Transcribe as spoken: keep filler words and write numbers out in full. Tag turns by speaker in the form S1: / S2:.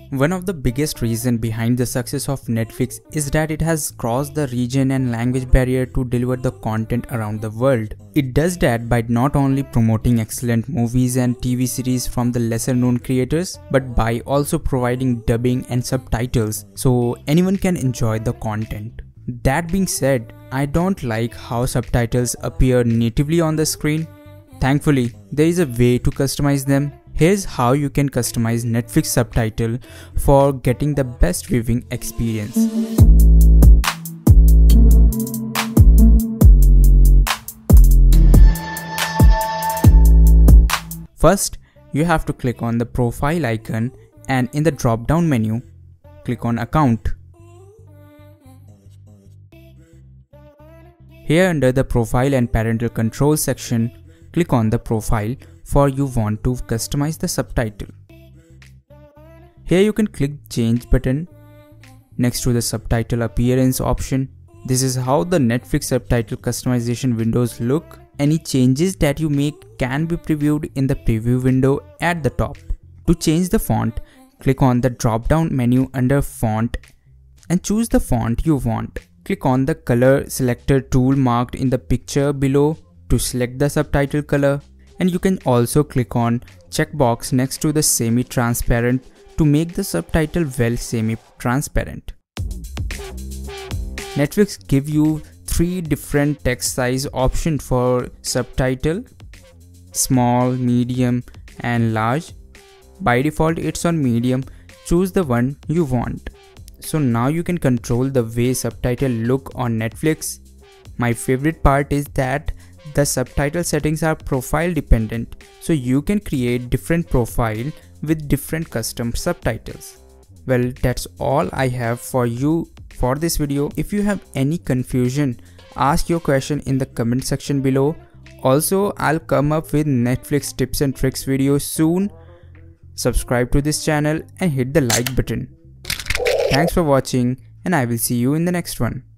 S1: One of the biggest reasons behind the success of Netflix is that it has crossed the region and language barrier to deliver the content around the world. It does that by not only promoting excellent movies and T V series from the lesser known creators, but by also providing dubbing and subtitles so anyone can enjoy the content. That being said, I don't like how subtitles appear natively on the screen. Thankfully, there is a way to customize them. Here's how you can customize Netflix subtitle for getting the best viewing experience. First, you have to click on the profile icon and in the drop-down menu, click on Account. Here under the Profile and Parental Control section, click on the profile for you want to customize the subtitle. Here you can click Change button next to the subtitle appearance option. This is how the Netflix subtitle customization windows look. Any changes that you make can be previewed in the preview window at the top. To change the font, click on the drop-down menu under Font and choose the font you want. Click on the color selector tool marked in the picture below to select the subtitle color, and you can also click on checkbox next to the semi-transparent to make the subtitle well semi-transparent. Netflix give you three different text size options for subtitle: small, medium and large. By default it's on medium. Choose the one you want. So now you can control the way subtitle look on Netflix. My favorite part is that the subtitle settings are profile dependent, so you can create different profile with different custom subtitles. Well, that's all I have for you for this video. If you have any confusion, ask your question in the comment section below. Also, I'll come up with Netflix tips and tricks videos soon. Subscribe to this channel and hit the like button. Thanks for watching, and I will see you in the next one.